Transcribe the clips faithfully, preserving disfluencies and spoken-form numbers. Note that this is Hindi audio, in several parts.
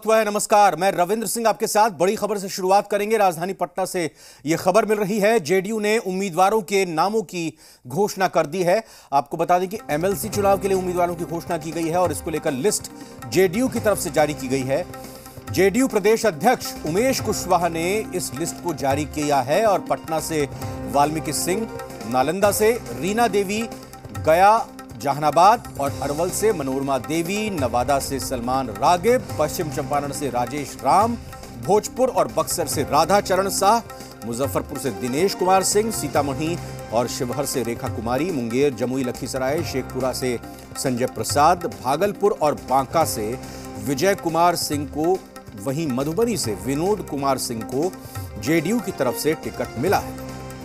वक्त हुआ है। नमस्कार, मैं रविंद्र सिंह आपके साथ बड़ी खबर से शुरुआत करेंगे। राजधानी पटना से यह खबर मिल रही है, जेडीयू ने उम्मीदवारों के नामों की घोषणा कर दी है। आपको बता दें कि एमएलसी चुनाव के लिए उम्मीदवारों की घोषणा की गई है और इसको लेकर लिस्ट जेडीयू की तरफ से जारी की गई है। जेडीयू प्रदेश अध्यक्ष उमेश कुशवाहा ने इस लिस्ट को जारी किया है और पटना से वाल्मीकि सिंह, नालंदा से रीना देवी, गया, जहानाबाद और अरवल से मनोरमा देवी, नवादा से सलमान रागिब, पश्चिम चंपारण से राजेश राम, भोजपुर और बक्सर से राधा चरण शाह, मुजफ्फरपुर से दिनेश कुमार सिंह, सीतामढ़ी और शिवहर से रेखा कुमारी, मुंगेर, जमुई, लखीसराय, शेखपुरा से संजय प्रसाद, भागलपुर और बांका से विजय कुमार सिंह को, वहीं मधुबनी से विनोद कुमार सिंह को जेडीयू की तरफ से टिकट मिला है।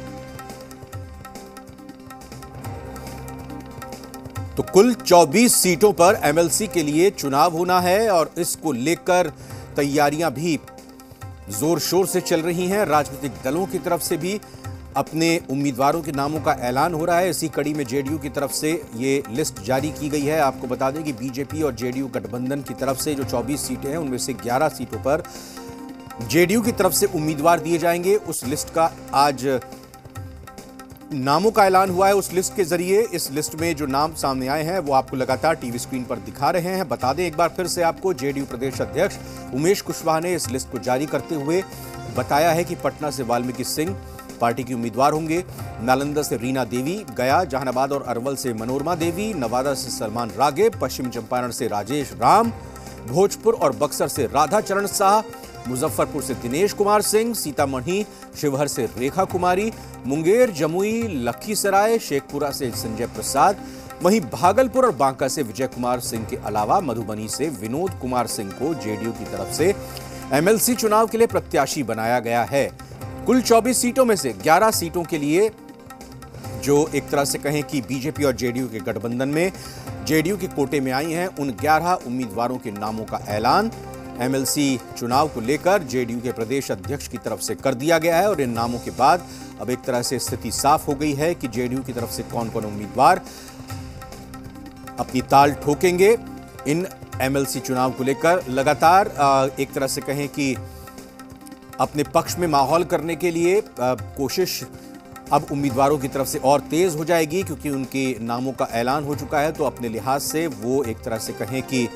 तो कुल चौबीस सीटों पर एमएलसी के लिए चुनाव होना है और इसको लेकर तैयारियां भी जोर शोर से चल रही हैं। राजनीतिक दलों की तरफ से भी अपने उम्मीदवारों के नामों का ऐलान हो रहा है। इसी कड़ी में जेडीयू की तरफ से ये लिस्ट जारी की गई है। आपको बता दें कि बीजेपी और जेडीयू गठबंधन की तरफ से जो चौबीस सीटें हैं उनमें से ग्यारह सीटों पर जेडीयू की तरफ से उम्मीदवार दिए जाएंगे। उस लिस्ट का आज नामों का ऐलान हुआ है। उस लिस्ट के जरिए इस लिस्ट में जो नाम सामने आए हैं वो आपको लगातार टीवी स्क्रीन पर दिखा रहे हैं। बता दें एक बार फिर से आपको, जेडीयू प्रदेश अध्यक्ष उमेश कुशवाहा ने इस लिस्ट को जारी करते हुए बताया है कि पटना से वाल्मीकि सिंह पार्टी के उम्मीदवार होंगे, नालंदा से रीना देवी, गया, जहानाबाद और अरवल से मनोरमा देवी, नवादा से सलमान रागिब, पश्चिम चंपारण से राजेश राम, भोजपुर और बक्सर से राधा चरण शाह, मुजफ्फरपुर से दिनेश कुमार सिंह, सीतामढ़ी शिवहर से रेखा कुमारी, मुंगेर, जमुई, लखीसराय, शेखपुरा से संजय प्रसाद, वहीं भागलपुर और बांका से विजय कुमार सिंह के अलावा मधुबनी से विनोद कुमार सिंह को जेडीयू की तरफ से एमएलसी चुनाव के लिए प्रत्याशी बनाया गया है। कुल चौबीस सीटों में से ग्यारह सीटों के लिए जो एक तरह से कहें कि बीजेपी और जेडीयू के गठबंधन में जेडीयू के कोटे में आई हैं, उन ग्यारह उम्मीदवारों के नामों का ऐलान एमएलसी चुनाव को लेकर जेडीयू के प्रदेश अध्यक्ष की तरफ से कर दिया गया है। और इन नामों के बाद अब एक तरह से स्थिति साफ हो गई है कि जेडीयू की तरफ से कौन कौन उम्मीदवार अपनी ताल ठोकेंगे इन एमएलसी चुनाव को लेकर। लगातार एक तरह से कहें कि अपने पक्ष में माहौल करने के लिए कोशिश अब उम्मीदवारों की तरफ से और तेज हो जाएगी, क्योंकि उनके नामों का ऐलान हो चुका है। तो अपने लिहाज से वो एक तरह से कहें कि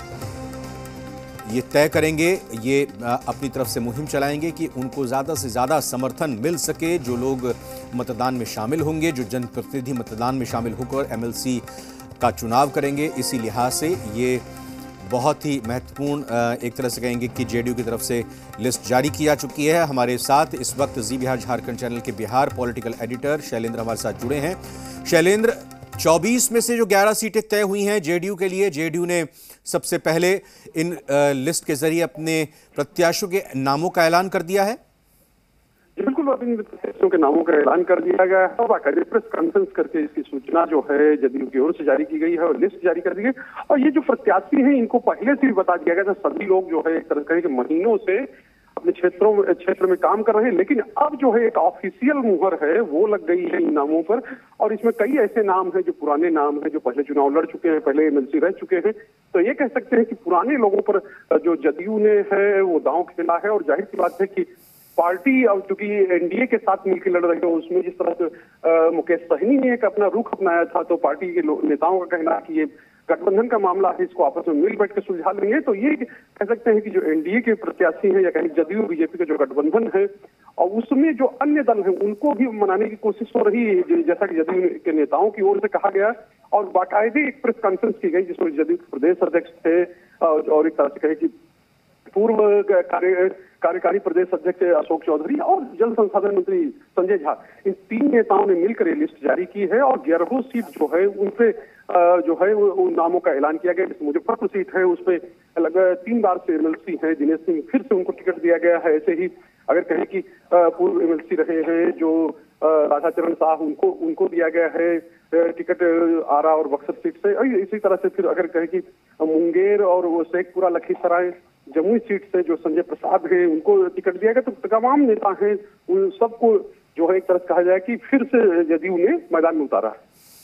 ये तय करेंगे, ये अपनी तरफ से मुहिम चलाएंगे कि उनको ज़्यादा से ज़्यादा समर्थन मिल सके। जो लोग मतदान में शामिल होंगे, जो जनप्रतिनिधि मतदान में शामिल होकर एमएलसी का चुनाव करेंगे, इसी लिहाज से ये बहुत ही महत्वपूर्ण एक तरह से कहेंगे कि जेडीयू की तरफ से लिस्ट जारी की जा चुकी है। हमारे साथ इस वक्त जी बिहार झारखंड चैनल के बिहार पॉलिटिकल एडिटर शैलेंद्र हमारे साथ जुड़े हैं। शैलेंद्र, चौबीस में से जो ग्यारह सीटें तय हुई हैं जेडीयू के लिए, जेडीयू ने सबसे पहले इन लिस्ट के जरिए अपने प्रत्याशियों के नामों का ऐलान कर दिया है। बिल्कुल, अभी प्रत्याशियों के नामों का ऐलान कर दिया गया है और प्रेस कॉन्फ्रेंस करके इसकी सूचना जो है जेडीयू की ओर से जारी की गई है और लिस्ट जारी कर दी गई। और ये जो प्रत्याशी हैं इनको पहले से ही बता दिया गया था। सभी लोग जो है एक तरह कहें कि महीनों से अपने क्षेत्रों में क्षेत्र में काम कर रहे हैं, लेकिन अब जो है एक ऑफिशियल मुहर है वो लग गई है इन नामों पर। और इसमें कई ऐसे नाम हैं जो पुराने नाम हैं, जो पहले चुनाव लड़ चुके हैं, पहले एमएलसी रह चुके हैं। तो ये कह सकते हैं कि पुराने लोगों पर जो जेडीयू ने है वो दांव खेला है। और जाहिर सी बात है कि पार्टी और चूंकि एनडीए के साथ मिलकर लड़ रहे हो, उसमें जिस तरह से मुकेश सहनी ने एक अपना रुख अपनाया था, तो पार्टी के नेताओं का कहना कि ये गठबंधन का मामला है, इसको आपस में मिल बैठ के सुलझा लेंगे। तो ये कह सकते हैं कि जो एनडीए के प्रत्याशी हैं या कहीं जेडीयू बीजेपी का जो गठबंधन है और उसमें जो अन्य दल हैं उनको भी मनाने की कोशिश हो रही है, जैसा कि जेडीयू के नेताओं की ओर से कहा गया। और बाकायदे एक प्रेस कॉन्फ्रेंस की गई जिसमें जेडीयू के प्रदेश अध्यक्ष थे और एक तरह से कहे कि पूर्व कार्य कार्यकारी प्रदेश अध्यक्ष अशोक चौधरी और जल संसाधन मंत्री संजय झा, इन तीन नेताओं ने मिलकर ये लिस्ट जारी की है। और ग्यारह सीट जो है उनसे जो है उन नामों का ऐलान किया गया। जैसे मुजफ्फरपुर सीट है उसपे लगभग तीन बार से एमएलसी है दिनेश सिंह, फिर से उनको टिकट दिया गया है। ऐसे ही अगर कहें कि पूर्व एमएलसी रहे हैं जो राधा चरण शाह, उनको उनको दिया गया है टिकट आरा और बक्सर सीट से। इसी तरह से फिर अगर कहें कि मुंगेर और वो शेखपुरा, लखीसराय, जमुई सीट से जो संजय प्रसाद हैं उनको टिकट दिया गया। तो तमाम नेता हैं उन सबको जो है एक तरह से कहा जाए कि फिर से जेडीयू ने मैदान में उतारा है।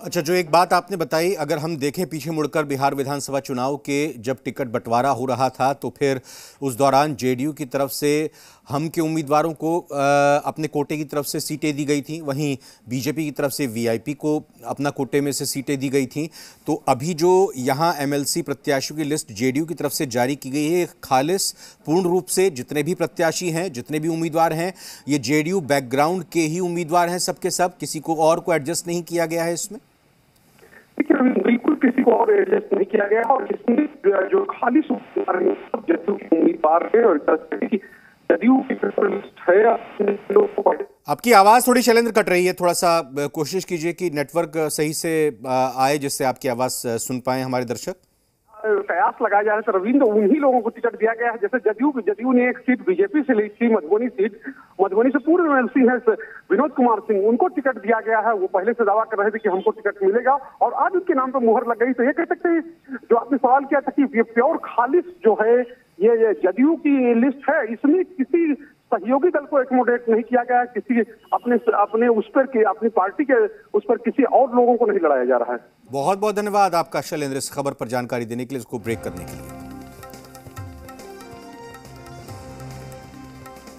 अच्छा, जो एक बात आपने बताई, अगर हम देखें पीछे मुड़कर बिहार विधानसभा चुनाव के जब टिकट बंटवारा हो रहा था तो फिर उस दौरान जेडीयू की तरफ से हम के उम्मीदवारों को आ, अपने कोटे की तरफ से सीटें दी गई थी, वहीं बीजेपी की तरफ से वीआईपी को अपना कोटे में से सीटें दी गई थी। तो अभी जो यहाँ एमएलसी प्रत्याशियों की लिस्ट जेडीयू की तरफ से जारी की गई है, खालिस पूर्ण रूप से जितने भी प्रत्याशी हैं, जितने भी उम्मीदवार हैं, ये जेडीयू बैकग्राउंड के ही उम्मीदवार हैं सबके सब, किसी को और को एडजस्ट नहीं किया गया है इसमें? बिल्कुल किसी को और एडजस्ट नहीं किया गया और इसमें जो खाली जदयू के उम्मीदवार है और जदयू की लिस्ट है। आपकी आवाज थोड़ी शैलेंद्र कट रही है, थोड़ा सा कोशिश कीजिए कि नेटवर्क सही से आए जिससे आपकी आवाज सुन पाए हमारे दर्शक। कयास लगाया जा रहा है रविंद्र, उन्हीं लोगों को टिकट दिया गया है। जैसे जदयू जदयू ने एक सीट बीजेपी से ली थी, मधुबनी सीट, मधुबनी से पूर्व एमएलसी है विनोद कुमार सिंह, उनको टिकट दिया गया है। वो पहले से दावा कर रहे थे कि हमको टिकट मिलेगा और आज उनके नाम पर मुहर लग गई। तो ये कह सकते हैं, जो आपने सवाल किया था कि ये प्योर खालिस जो है ये जदयू की लिस्ट है, इसमें किसी सहयोगी दल को एकोमोडेट नहीं किया गया है, किसी अपने अपने उस पर के अपनी पार्टी के उस पर किसी और लोगों को नहीं लड़ाया जा रहा है। बहुत बहुत धन्यवाद आपका शैलेंद्र, इस खबर पर जानकारी देने के लिए, इसको ब्रेक करने के लिए।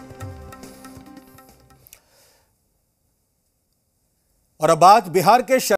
और अब बात बिहार के